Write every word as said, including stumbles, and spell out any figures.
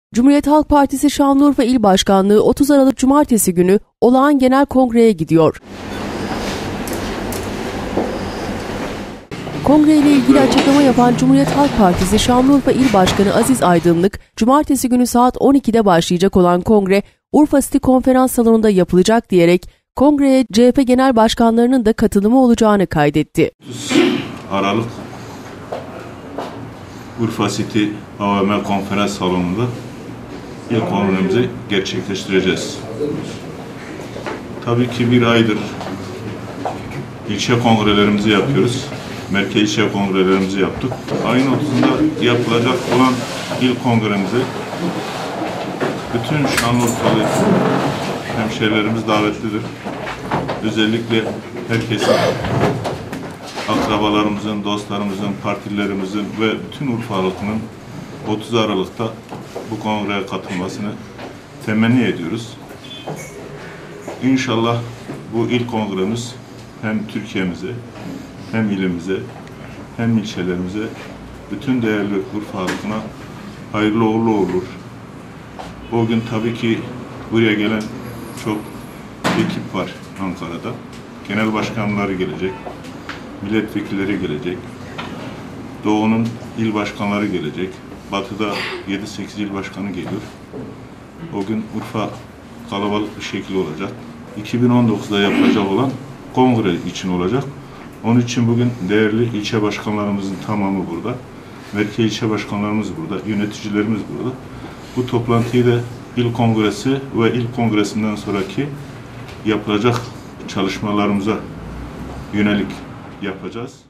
Cumhuriyet Halk Partisi Şanlıurfa İl Başkanlığı otuz Aralık Cumartesi günü olağan genel kongreye gidiyor. Kongre ile ilgili açıklama yapan Cumhuriyet Halk Partisi Şanlıurfa İl Başkanı Aziz Aydınlık, Cumartesi günü saat on ikide başlayacak olan kongre Urfa City Konferans Salonu'nda yapılacak diyerek kongreye C H P Genel Başkanlarının da katılımı olacağını kaydetti. otuz Aralık Urfa City A V M Konferans Salonu'nda ilk kongremizi gerçekleştireceğiz. Tabii ki bir aydır ilçe kongrelerimizi yapıyoruz. Merkez ilçe kongrelerimizi yaptık. Ayın otuzunda yapılacak olan ilk kongremize bütün Şanlıurfalı hemşehrilerimiz davetlidir. Özellikle herkesin, akrabalarımızın, dostlarımızın, partilerimizin ve bütün Urfa halkının otuz Aralık'ta bu kongreye katılmasını temenni ediyoruz. İnşallah bu ilk kongremiz hem Türkiye'mize, hem ilimize, hem ilçelerimize, bütün değerli Urfa halkına hayırlı uğurlu olur. O gün tabii ki buraya gelen çok ekip var Ankara'da. Genel başkanları gelecek, milletvekilleri gelecek, Doğu'nun il başkanları gelecek, Batı'da yedi sekiz il başkanı geliyor. O gün Urfa kalabalık bir şekilde olacak. iki bin on dokuzda yapılacak olan kongre için olacak. Onun için bugün değerli ilçe başkanlarımızın tamamı burada. Merkez ilçe başkanlarımız burada, yöneticilerimiz burada. Bu toplantıyı da il kongresi ve il kongresinden sonraki yapılacak çalışmalarımıza yönelik yapacağız.